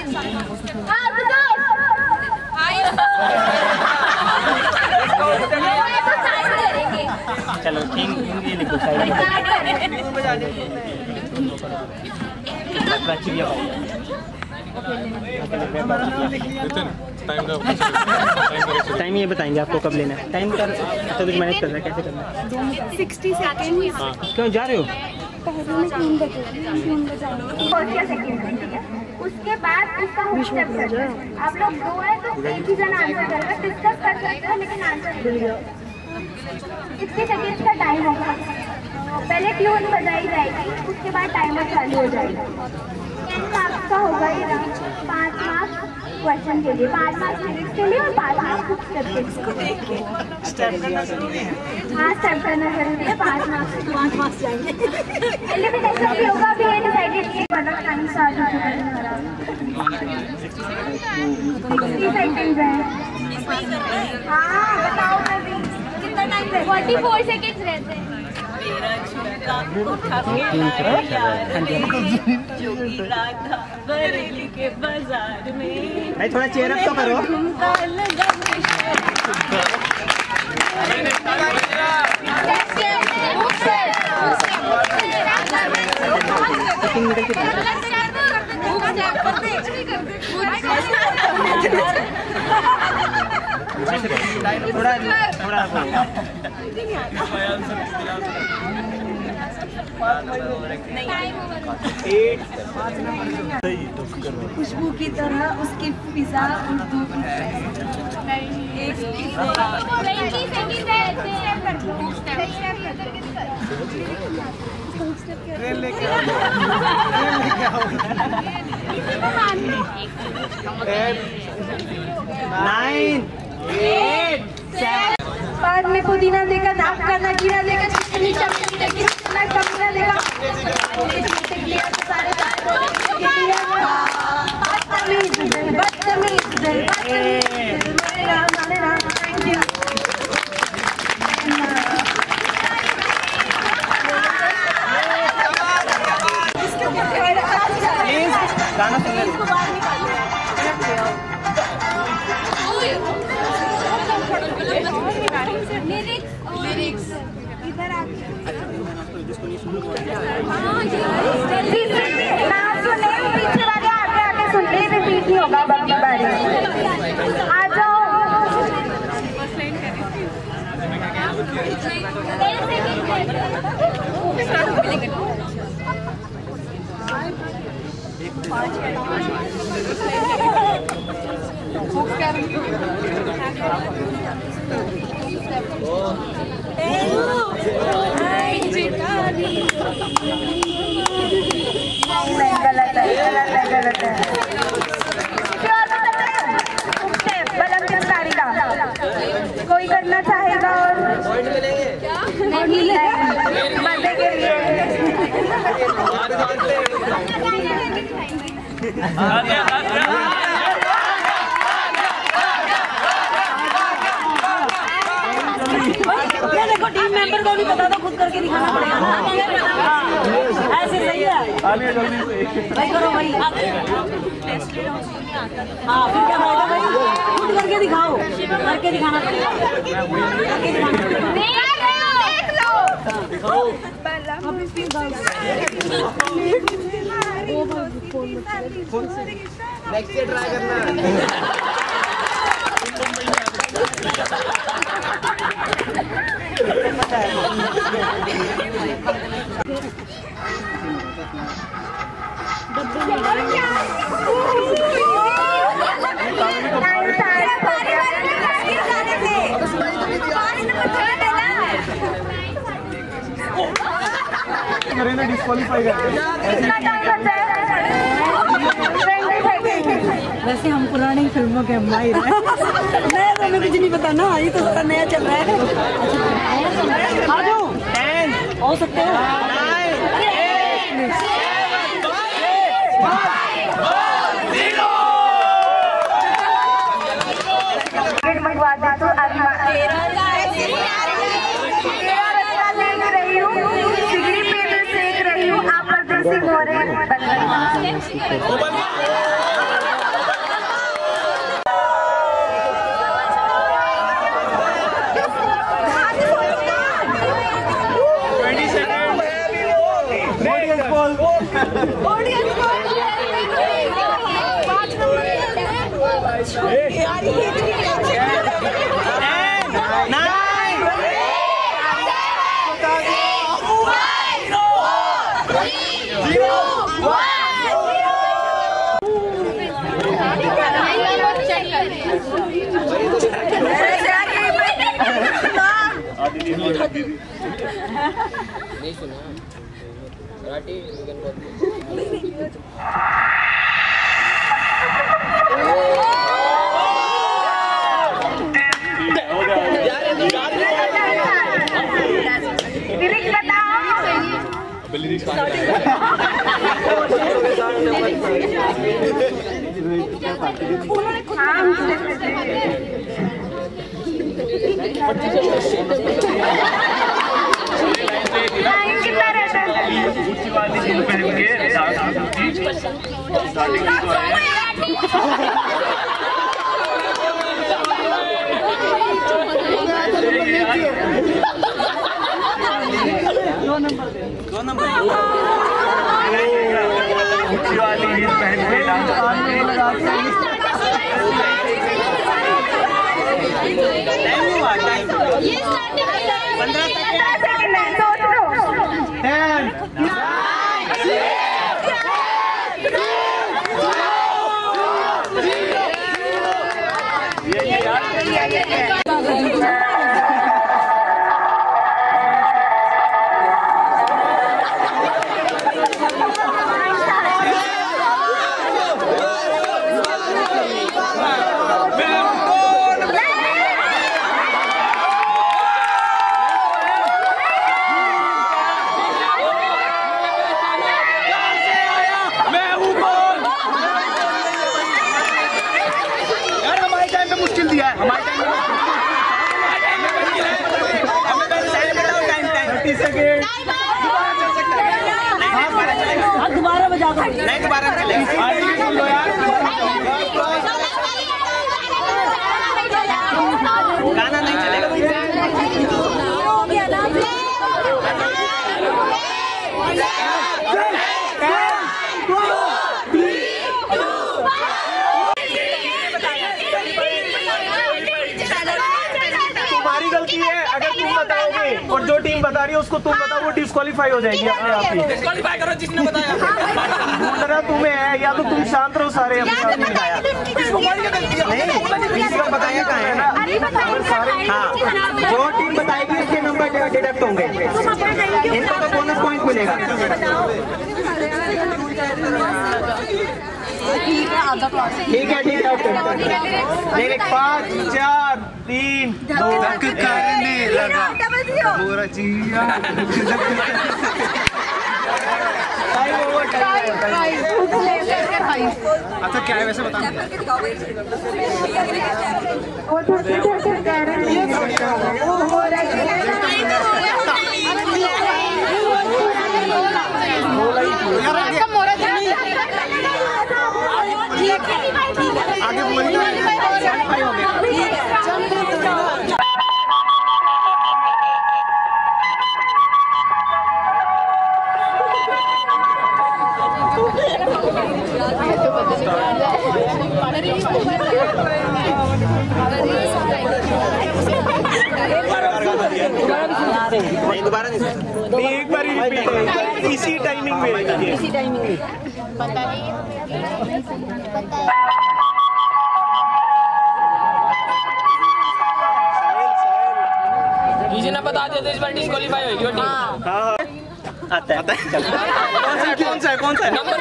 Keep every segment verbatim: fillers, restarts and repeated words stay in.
चलो ठीक ये लिखो साइड टाइम ये बताएंगे आपको कब लेना है। टाइम कर तो भी मैनेज कर रहा है, कैसे करना है? Sixty second. क्यों जा रहे हो? तीन बजे उसके बाद उसका हुक स्टेप करना है। आप लोग दो है तो एक ही जन आंसर करेगा, डिस्कस कर सकते हो लेकिन आंसर नहीं। सिक्सटी सेकेंड्स का टाइम होगा। पहले ट्यून बजाई जाएगी, उसके बाद टाइमर चालू हो जाएगा। टेन मार्क्स का होगा ये ना, पाँच मार्क्स क्वेश्चन के लिए, पाँच मार्क्स फिजिक्स के लिए और पाँच मार्क्स हुक स्टेप के लिए। स्टेप करना जरूरी है। हाँ स्टेप करना जरूरी है। पाँच मार्क्स पाँच मार्क्स जाएंगे। एलिमिनेशन भी होगा, अभी ये डिसाइडेड नहीं बना, टाइम स्टार्ट हो चुका है हमारा। सिक्सटी सेकेंड्स है। हाँ बताओ मैं भी कितना टाइम है? फोर्टी फोर सेकेंड्स रहते हैं। मेरा झुमका उठा के लाया यार रे, जो गिरा था बरेली के बाजार में। भाई थोड़ा चेयर अप तो करो। झुमका लगा थोड़ा थोड़ा खुशबू की तरह उसकी फिजा उर्दू नाइन एट सेवन। बाद में पुदीना देगा, नाक का नगीना देगा, चिकनी चमकी देगी, ना कमीना देगा। बदतमीज दिल, बदतमीज दिल, बदतमीज दिल, मेरा मेरा थैंक यू। गाना सुनने इसको बाहर निकालिए। लिरिक्स इधर आके ना सुने, पीछे वाले आगे आगे सुन ले, रिपीट नहीं होगा बाकी बारी। आ जाओ गलत है, गलत है, गलत है। बलम चिंगारी का कोई करना चाहेगा और नहीं है मजे के लिए। देखो टीम मेंबर को भी बता दो, खुद करके दिखाना पड़ेगा ना। ऐसे सही है भाई, करो भाई। हाँ फिर क्या फायदा भाई, खुद करके दिखाओ, करके दिखाना पड़ेगा, करके दिखाना पड़ेगा। नेक्स्ट डे ट्राई करना। डिस्क्वालीफाई कर वैसे हम पुरानी फिल्मों के माहिर हैं। नया तो हमें कुछ नहीं पता ना, ये तो सारा नया चल रहा है। आ जाओ, हो सकते हैं। मंगवा दे तो रही हूँ, सिगरी पे सेक रही हूँ, आप परदेसी मोरे नहीं सुना मराठी दो नंबर दो नंबर ऊंची वाली जींस पहन के डांस टाइम हुआ टाइम पंद्रह सेकंड है दो टेन दोबारा बजा दो नहीं दोबारा चलेगा गाना नहीं चलेगा तुम्हारी गलती है अगर तुम बताओगे और जो टीम बता रही है उसको तुम बताओ वो डिस्क्वालीफाई हो जाएगी अपने आप ही। डिस्क्वालीफाई करो जिसने बताया बोल तुम्हें है या तो तुम शांत रहो सारे अपने आप में बताया बताया कहाँ है ना सारे हाँ जो टीम बताएगी उसके नंबर डिडक्ट होंगे इनको तो बोनस पॉइंट मिलेगा। ठीक है ठीक है ठीक पाँच चार तीन दो करने लगा पूरा जिया अच्छा क्या है वैसे बताओ आगे बोलिए नहीं दोबारा नहीं नहीं एक बार ही रिपीट इसी टाइमिंग में इसी टाइमिंग में पता नहीं किसी ने बता दिया तो इस बार डिस्क्वालीफाई होगी वो टीम। हाँ आता है आता है कौन सा है कौन सा है नंबर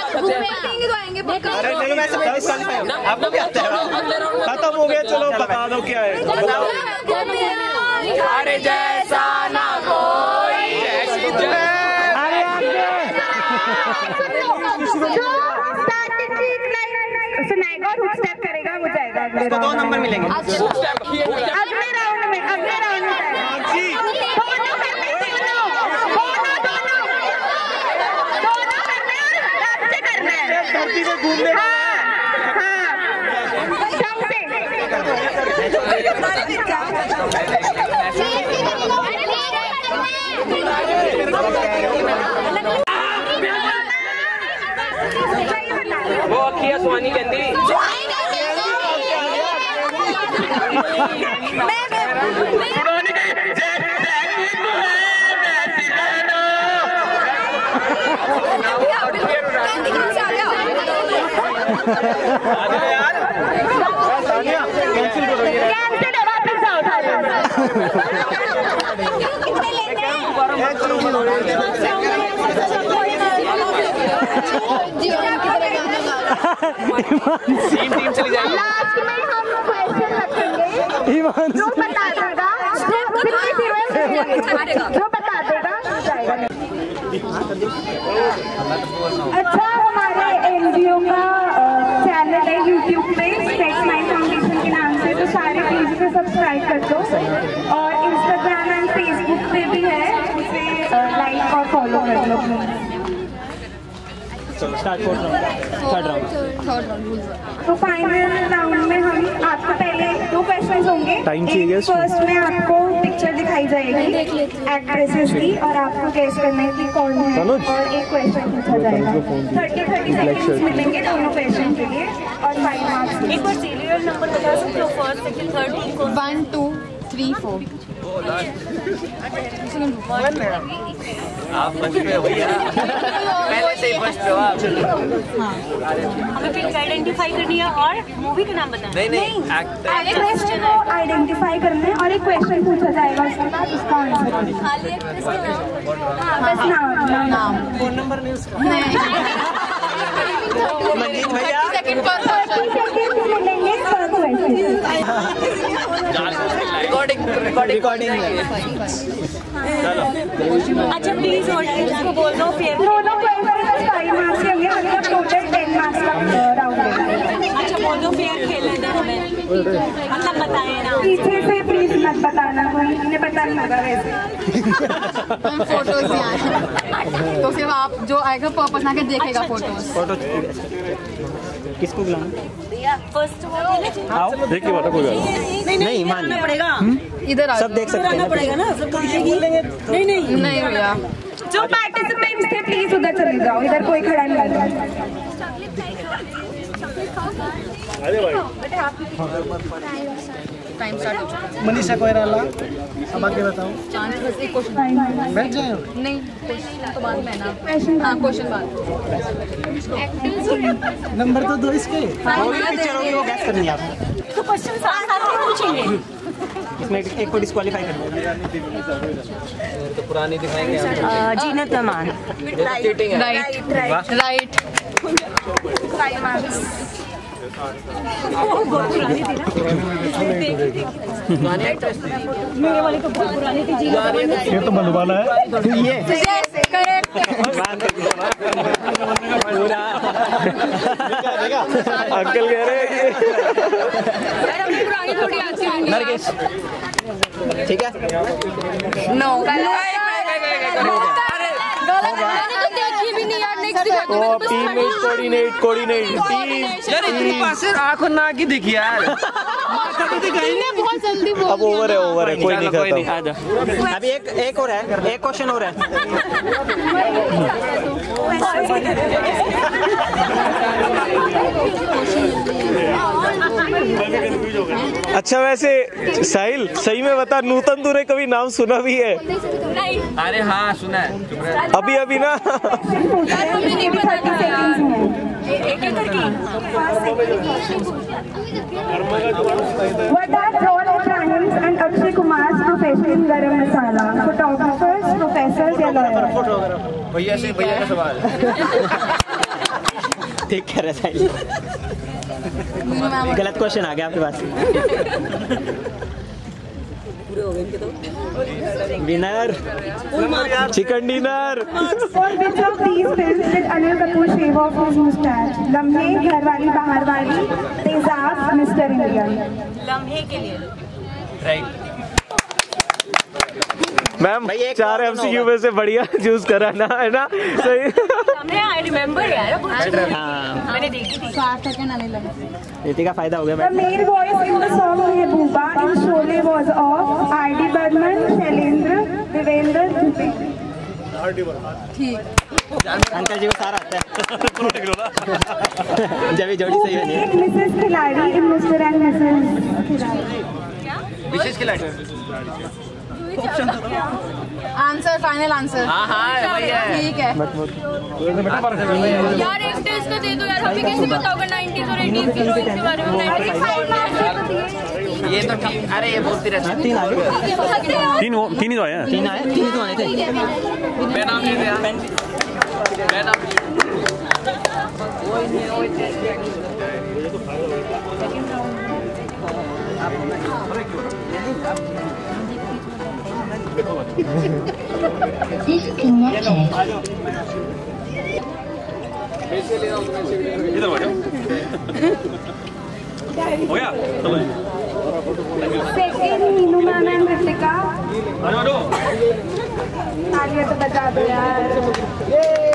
अरे चलो वैसे मैं डिस्क्वालीफाई हूं आपको क्या आता है खत्म हो गया चलो बता दो क्या है अरे जैसा ना कोई जैसी सुनाएगा और हुक स्टेप करेगा वो जाएगा इसको दो नंबर मिलेंगे अगले राउंड में अगले राउंड में जी दोनों करने दोनों दोनों दोनों दोनों करने और आराम से करना है धरती पे घूमने हाँ हाँ ढंग वो अखिया सुहानी कहती यार कैंसिल करो ये कैंसिल है वापस आओ टीम टीम चली जाएगी। लास्ट में हम क्वेश्चन रखेंगे, जो बता देगा जो बता देगा जाएगा। अच्छा, हमारे एनजीओ का चैनल है यूट्यूब पे स्टेट माइंड फाउंडेशन के नाम से, तो सारे पेज पे सब्सक्राइब कर दो और इंस्टाग्राम एंड फेसबुक पे भी है, उसे लाइक और फॉलो कर लो। चलो start fourth round, third round. तो फाइनल राउंड में हम आपको पहले दो क्वेश्चंस होंगे। फर्स्ट में आपको पिक्चर दिखाई जाएगी एक्ट्रेसेस की और आपको गेस करना है कि कौन है और एक क्वेश्चन पूछा जाएगा। थर्टी थर्टी सेकंड्स मिलेंगे दोनों क्वेश्चन के लिए और फाइव मार्क्स। एक बार सीरियल नंबर बता सकते हो? First, second, third, one two three four. आप फर्स्ट पे हो भैया, पहले से ही फर्स्ट पे हो आप। हमें पिक्चर आइडेंटिफाई करनी है और मूवी का नाम बताना। नहीं नहीं, एक्ट्रेस को आइडेंटिफाई करना है और एक क्वेश्चन पूछा जाएगा, उसके बाद उसका आंसर। खाली एक्ट्रेस के नाम। बस नाम नाम फोन नंबर नहीं उसका। मंजीत भैया सेकंड पर मिलेंगे पर क्वेश्चन। Recording recording recording. अच्छा प्लीज ऑडियंस को बोल दो फेवरेट। दोनों क्वेश्चन फाइव मार्क्स के होंगे, मतलब टोटल टेन मार्क्स का राउंड है। अच्छा बोल दो फेयर खेलने दो हमें, मतलब बताएं ना। पीछे से प्लीज मत बताना, कोई इन्हें पता नहीं होगा वैसे। हम फोटोज यहाँ हैं, तो सिर्फ आप जो आएगा पर्पस ना के देखेगा फोटोज। फोटो किसको बुलाना? फर्स्ट वो आओ देखिए, बात कोई बात नहीं नहीं मानना पड़ेगा। इधर आ सब देख सकते हैं पड़ेगा ना, सब नहीं नहीं नहीं भैया, जो पार्टिसिपेंट्स थे प्लीज उधर चले जाओ, इधर कोई खड़ा नहीं होगा। टाइम स्टार्ट हो चुका है। मनीषा कोइराला, अब आगे बताओ। चांस बस एक क्वेश्चन बैठ जाए। नहीं, क्वेश्चन तो बाद में ना। हाँ क्वेश्चन बाद। नंबर तो दो इसके। पिक्चर होगी वो गैस करनी है आपको। तो क्वेश्चन साथ साथ में पूछेंगे। इसमें एक को डिस्क्वालीफाई कर देना। तो पुरानी दिखाएंगे आप। जीनत अमान। चीटिंग है। Right right. Five marks. पुरानी एक्ट्रेस थी। मेरे वाली तो बहुत पुरानी थी। जीनत ये तो मधुबाला है। ये करेक्ट। अंकल कह रहे हैं पुरानी थोड़ी अच्छी है। नरगिस, ठीक है। नो गलत। मैंने तो देखी भी नहीं यार। नेक्स्ट दिखा दो। टीममेट कोऑर्डिनेट कोऑर्डिनेट यार इतनी पास से आँख और नाक ही दिखी यार। बहुत जल्दी बोल। अब ओवर है ओवर है, कोई नहीं कोई नहीं, खाता। आ जा। अभी एक एक और है, एक क्वेश्चन और है। अच्छा वैसे साहिल सही में बता, नूतन तूने कभी नाम सुना भी है? अरे हाँ सुना है। अभी अभी ना। What are John Abrahams and Akshay Kumar's profession in Garam Masala? Photographers, professors या lawyers? भैया से भैया का सवाल। ठीक कह रहे साहिल। गलत क्वेश्चन आ गया आपके पास। Winner chicken dinner. For which of these films did Anil Kapoor shave off his mustache? लम्हे, घरवाली बाहर वाली, तेजाब, मिस्टर इंडिया। लम्हे के लिए। राइट। मैम भाई एक चार और एमसीक्यू में से बढ़िया चूज करा ना, है ना? सही। लम्हे आई रिमेम्बर यार। हाँ, मैंने देखी थी। सात सेकंड आने लगे। रीति का फायदा हो गया। The male voice in the song Mehbooba in Sholay was of R D Burman, Shailendra, Devendra, Dhupik. ठीक। अंकल जी को सारा आता है। जब ये जोड़ी सही बनी है। मिसेस खिलाड़ी in Mister and Missus खिलाड़ी। विशेष खिलाड़ी। Answer, final answer. हाँ हाँ वही है। ठीक है। यार एक टेस्ट का दे दो यार, हमें कैसे पता होगा नाइंटीज़ और एटीज़ के ड्राइंग के बारे में? ये तो ठीक। अरे ये बोलती रहती। तीन आ गए, तीन हो- तीन ही तो आए हैं। तीन आए, तीन तो आए थे। मैं नाम नहीं दिया। मैं नाम इधर हो जाओ। हो गया चलो जी। Second Meenu ma'am and Ritika. आ जाओ, आ जाओ। तालियां तो बजा दो यार।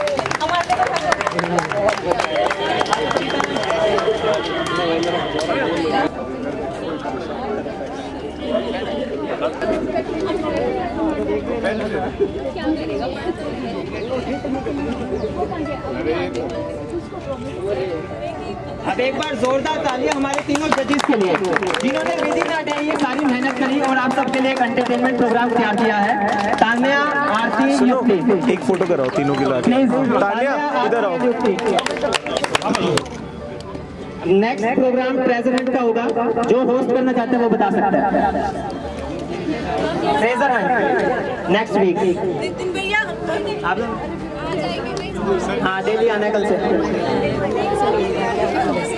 अब एक बार जोरदार तालियां हमारे तीनों जजेस के लिए, जिन्होंने विधि नाट्य ये सारी मेहनत करी और आप सबके लिए एक एंटरटेनमेंट प्रोग्राम तैयार किया है। तान्या, आरती, युक्ति, एक फोटो कराओ तीनों की लाके। तालिया इधर आओ। नेक्स्ट प्रोग्राम प्रेसिडेंट का होगा, जो होस्ट करना चाहते हैं वो बता सकते हैं। Treasure hunt next week. आप हाँ डेली आना है कल से।